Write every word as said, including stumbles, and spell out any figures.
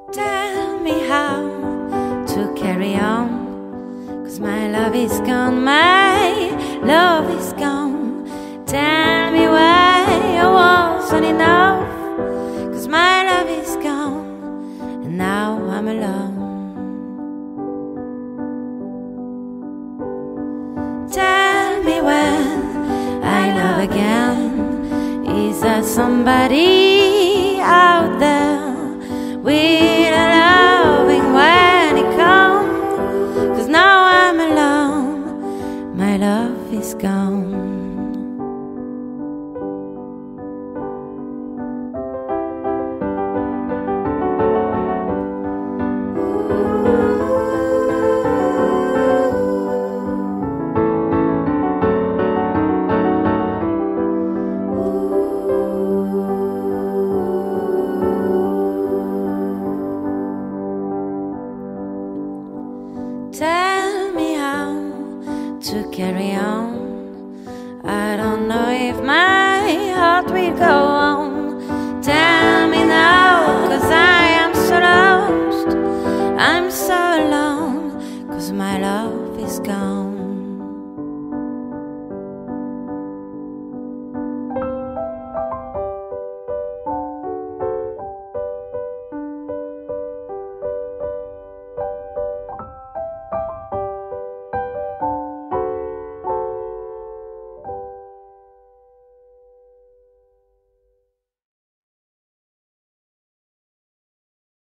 Tell me how to carry on, 'cause my love is gone, my love is gone. Tell me why I wasn't enough, 'cause my love is gone, and now I'm alone. Tell me when I love again, is there somebody out there with a loving when it comes? 'Cause now I'm alone, my love is gone. Tell me how to carry on. I don't know if my heart will go